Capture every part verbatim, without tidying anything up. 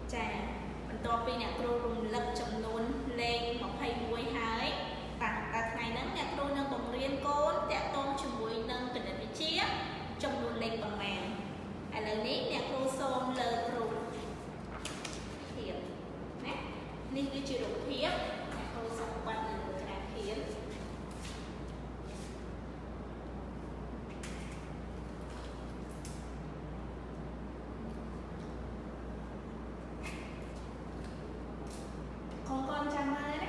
ចាបន្ទាប់ពីអ្នកគ្រូរំលឹកចំនួនលេខยี่สิบเอ็ดហើយតាំងតែថ្ងៃហ្នឹងអ្នកគ្រូនឹងបង្រៀនកូនតាក់ទងជាមួយនឹងគណិតវិទ្យាចំនួនលេខប៉ុន្មានឥឡូវនេះអ្នកគ្រូសូមលើករូបភាពណានេះគឺជារូបភាពអ្នកគ្រូសូមបិទនៅលើក្រានភាពកូនកូនចាំមើលណា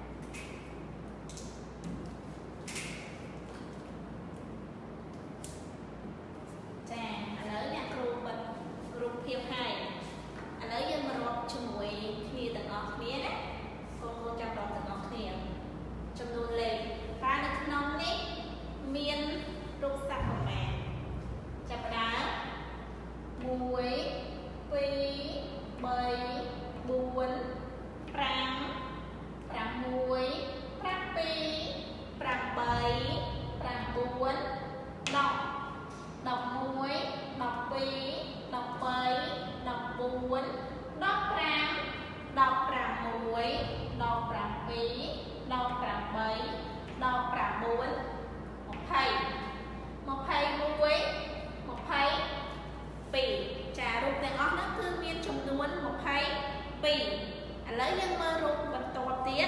ចាឥឡូវអ្នកគ្រូបិទរូបភាពហើយឥឡូវយើងមករាប់ជាមួយគ្នាទាំងអស់គ្នាណាកូនកូនចាំរាប់ទាំងអស់គ្នាចំនួនលេខតើនៅក្នុងនេះមានរូបសត្វប៉ុន្មានចាប់ផ្ដើមមួយពីរបីបួនប្រាំប្រាំមួយប្រាំពីរប្រាំបីប្រាំបួនដប់ដប់មួយដប់ពីរដប់បីដប់បួនដប់ប្រាំដប់ប្រាំមួយដប់ប្រាំពីរដប់ប្រាំបីដប់ប្រាំបួនម្ភៃម្ភៃមួយម្ភៃពីរចារូបទាំងអស់ហ្នឹងគឺមានចំនួនម្ភៃពីរឥឡូវយើងមើលរូបបន្ទាប់ទៀត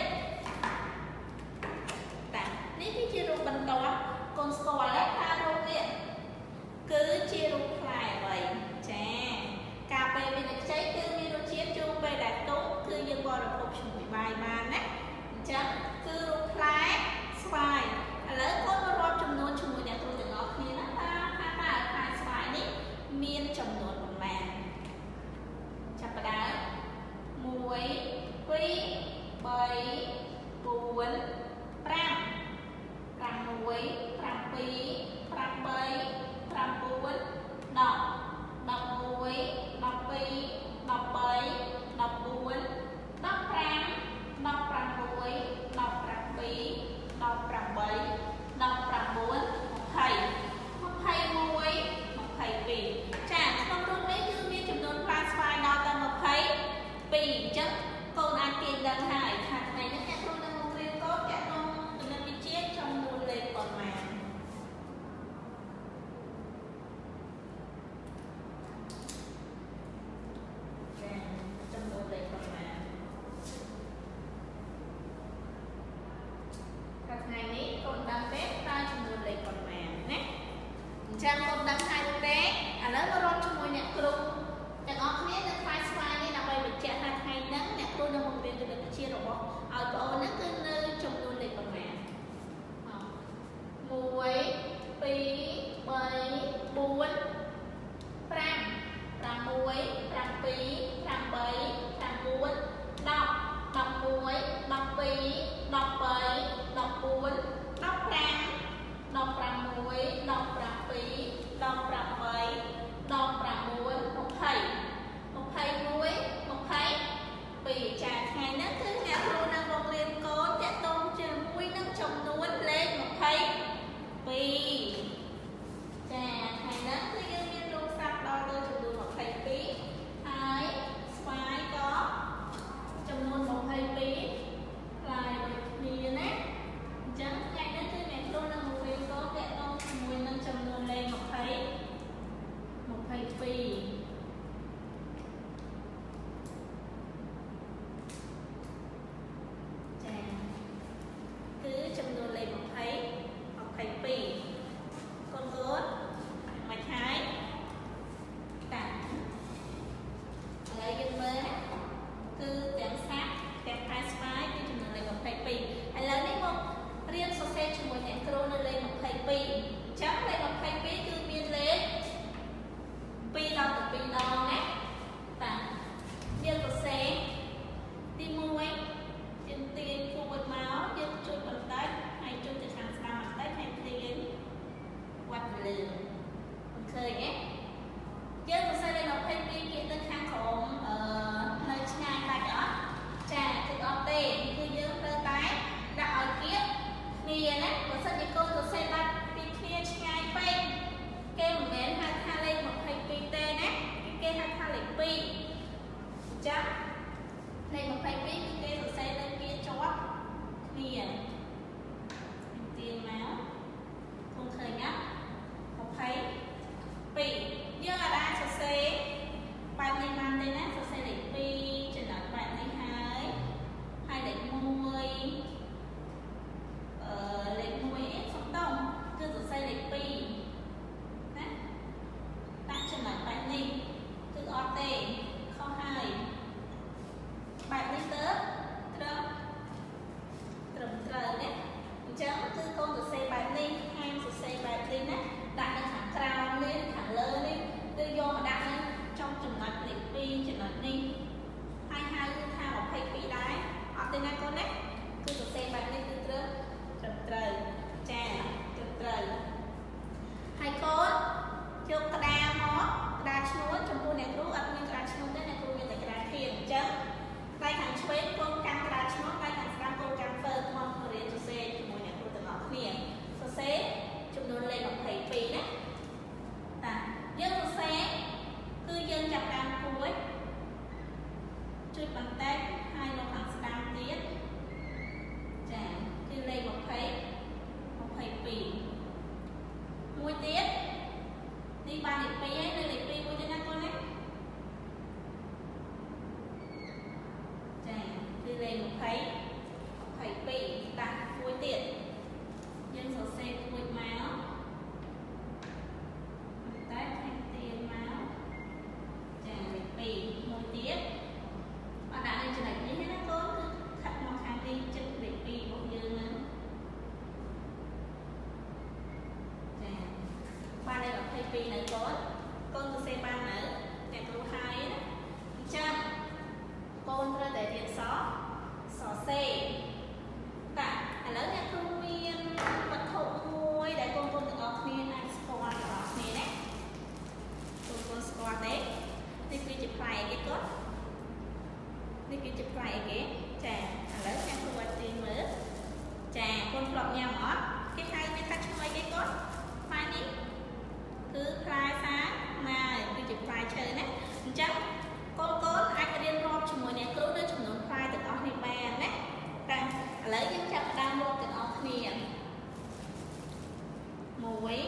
តានេះគឺជារូបបន្ទាប់កូនស្គាល់ទេថារូបនេះគឺជារូបផ្លែអ្វីចាកាលពេលមានខ្ចីគឺមានរសជាតិជូរពេលដែលទុំគឺយើងបរិភោគជាមួយបាយបានណាអញ្ចឹងគឺរូបផ្លែស្វាយឥឡូវកូនមករាប់ចំនួនជាមួយអ្នកគ្រូទាំងអស់គ្នាណាថាថាតើផ្លែស្វាយនេះមានចំនួនប៉ុន្មានចាប់ផ្ដើមមួយពីរបីបួនប្រាំប្រាំមួយប្រាំពីរប្រាំបីប្រាំបួនដចឹងកូនកូនអាចរៀនរាប់ជាមួយអ្នកគ្រូនៅចំនួនផ្លែទាំងអស់នេះបានណាតែឥឡូវយើងចាប់ផ្ដើមរាប់ទាំងអស់គ្នាមួយ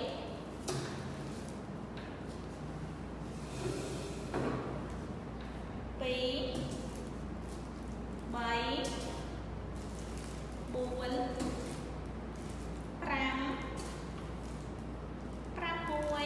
ពីរបីបួនប្រាំប្រាំមួយ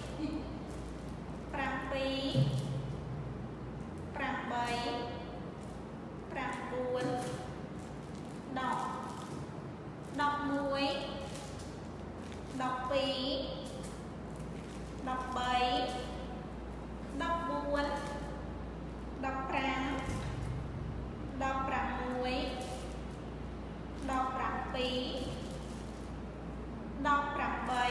ប្រាំពីរប្រាំបីប្រាំបួនដប់ដប់មួយដប់ពីរដប់បីដប់បួនដប់ប្រាំដប់ប្រាំមួយដប់ប្រាំពីរដប់ប្រាំបី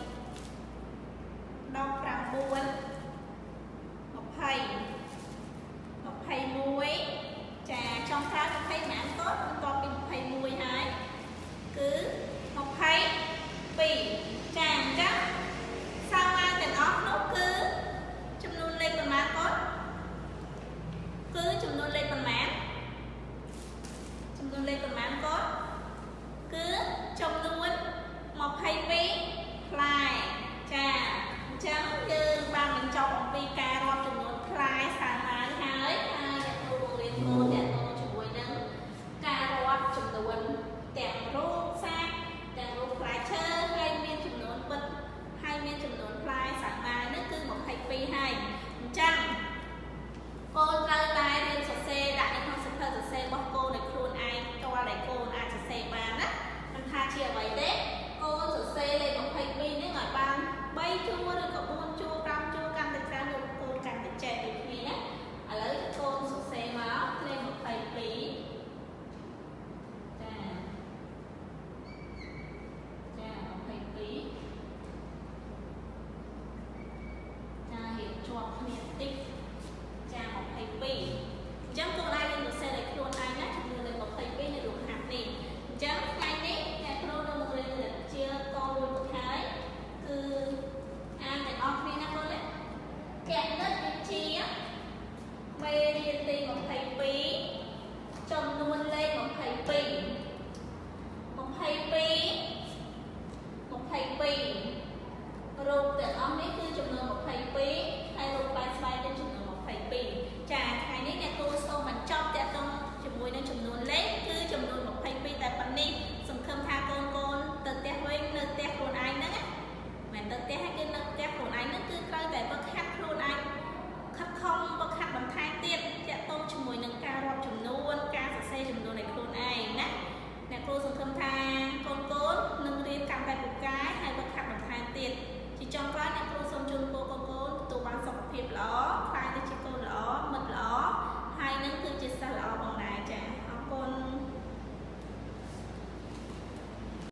ដប់ប្រាំបួនម្ភៃម្ភៃមួយចាចុងក្រោយម្ភៃម៉ានកូនបន្ទាប់ពីម្ភៃមួយហើយគឺម្ភៃពីរចាអញ្ចឹងសាមាទាំងអស់នោះគឺចំនួនលេខប៉ុន្មានកូនគឺចំនួនលេខប៉ុន្មានចំនួនលេខប៉ុន្មានកូនគឺចំនួនម្ភៃពីរផ្លែចាអញ្ចឹងយើងបានបញ្ចប់អំពីការរាប់ចំនួនផ្លែសាមាហើយហើយអ្នកគ្រូបង្រៀនកូនអ្នកគ្រូជាមួយនឹងការរាប់ចំនួនទាំងរូបសាច់ទាំងរូបផ្លែឈើហើយមានចំនួនពិតហើយមានចំនួនផ្លែសាមានេះគឺម្ភៃពីរហើយអញ្ចឹងកូនត្រូវតែរៀនសរសេរដាក់នៅក្នុងសៀវភៅសរសេររបស់កូនឲ្យខ្លួនឯងតើដែលកូនអាចសរសេរបានណាមិនថាជាអ្វីទេកូនសរសេរលេខម្ភៃពីរនេះឲ្យបានបីជួរឬក៏បួនជួរប្រាំជួរកាន់តែច្រើនយកកូនកាន់តែចេះដូចគ្នាណាឥឡូវកូនសរសេរមកលេខម្ភៃពីរចាចាម្ភៃពីរចារៀបជាប់គ្នាតិចចាម្ភៃពីរអញ្ចឹងកូនអាចរៀនសរសេរឲ្យខ្លួនឯងណាចំនួនលេខម្ភៃពីរនៅក្នុងហាត់នេះអញ្ចឹងថ្ងៃនេះអ្នកគ្រូនឹងបង្រៀនជាកូនមួយពុកហើយគឺអានទាំងអស់គ្នាណាកូនណាគណិតវិទ្យាមេរៀនទីម្ភៃពីរចំនួន